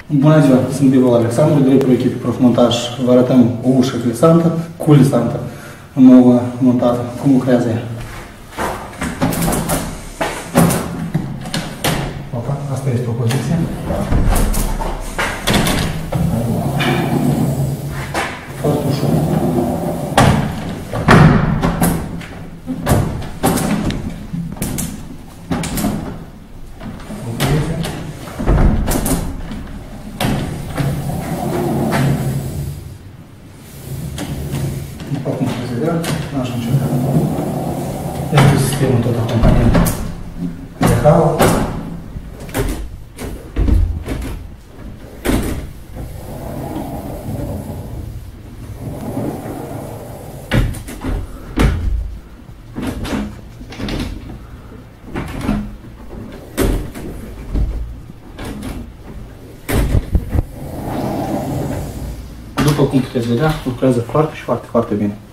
Bună ziua, sunt Bivol Alexandru, directorul echipei Profmontaj. Vă arătăm o ușă glisantă, cu glisantă, nouă montată. Cum lucrează ea? Opa, asta este o poziție. Foarte ușor. După cum puteți vedea, n-aș încerca. Este sistemul tot acompaniat de hal. După cum puteți vedea, lucrează foarte bine.